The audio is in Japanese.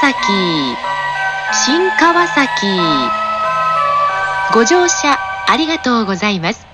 崎、新川崎。ご乗車ありがとうございます。